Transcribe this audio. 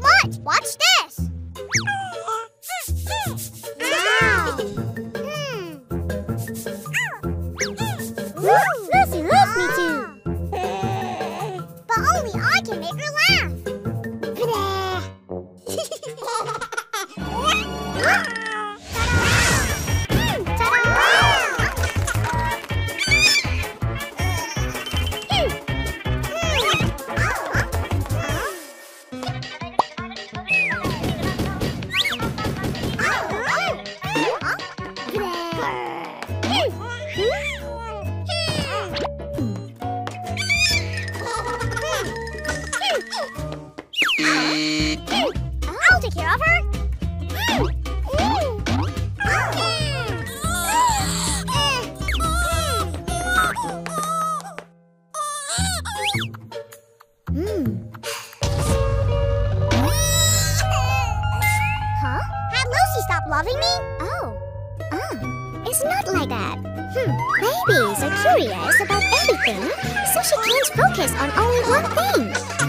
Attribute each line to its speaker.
Speaker 1: what? Watch this. Wow. Lucy loves me too. But only I can make her laugh. I'll take care of her. Huh? Had Lucy stop loving me? Oh. It's not like that. Babies are curious about everything, so she can't focus on only one thing.